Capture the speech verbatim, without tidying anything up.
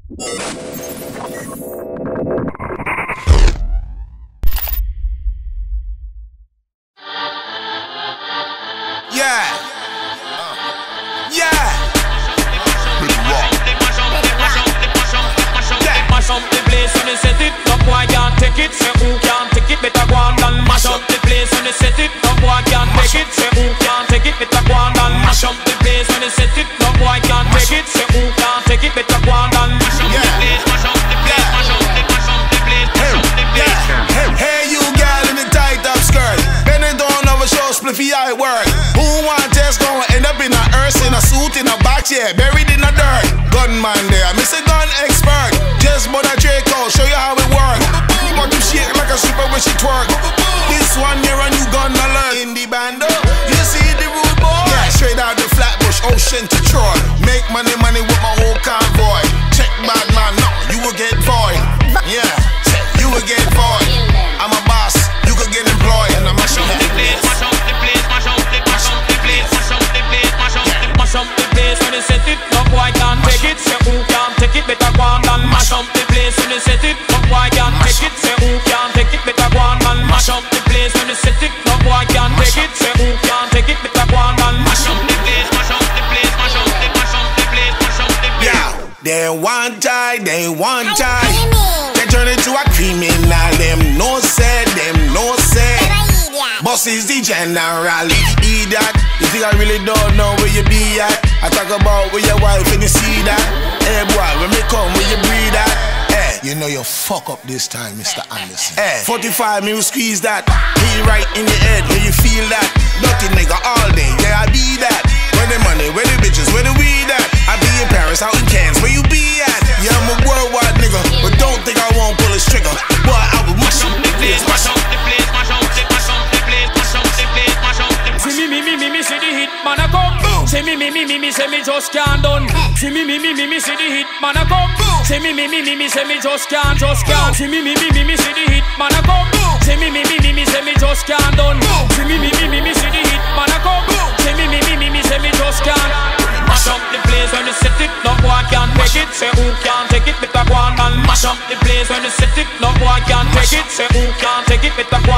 Yeah, buried in the dirt. Gunman there, Mister Gun Expert. Just bought a Draco, show you how it work. But you shake like a stripper when she twerk. This one here a new gun alert. In the bando, you see the rude boy. Yeah, straight out the Flatbush, Ocean to Troy. Make money, money with my whole convoy. Check bad man, no, you will get void. Yeah, you will get void. I'm a boss, you could get employed. And I'm mash up the place, mash up the place, mash up the mash up the place, mash up the place, mash up the mash up the place. When they set it, no boy can't take it. Say who can't take it, better go on and mash up the place. When they set it, no boy can't take it. Say who can't take it, better go on and mash up the place. When they set it, no boy can't take it. Say who can't take it, better go on and mash up the place, mash up the place, mash up the mash up the place, mash up the place. Yeah, they want die, they want die. They turn into a criminal. Them no said, them no said. Boss is the general. Eat that. You think I really don't know where you be at? I talk about with your wife and you see that. Hey boy, when me come, will you breathe that? Hey, you know you fuck up this time, Mister Anderson. Hey, forty-five, me will squeeze that. He right in your head, where you feel that. Dirty nigga all day, yeah I be that. Where the money, where the bitches, where the weed at? I be in Paris, out in Cannes, where you be at? Yeah, I'm a worldwide nigga, but don't think I won't pull a trigger. Boy, I will mash up the place, mash up the place, mash up the mash up the place, mash up the place, mash up the place. See me, me, me, me, me, see the hit man a come. See me, me, me, me, me, say me just can't done. See me, me, me, me, me, see the hit man a come. See me, me, me, me, me, say me just can't, just can't. See me, me, me, me, me, see the hit man a come. See me, me, me, me, me, say me just can't done. See me, me, me, me, me, see the hit man a come. See me, me, me, me, me, say me just can't. Mash up the place when you set it, no boy can't take it. Say who can't take it, better go on and mash up the place when you set it, no boy can't take it. Say who can't take it, better go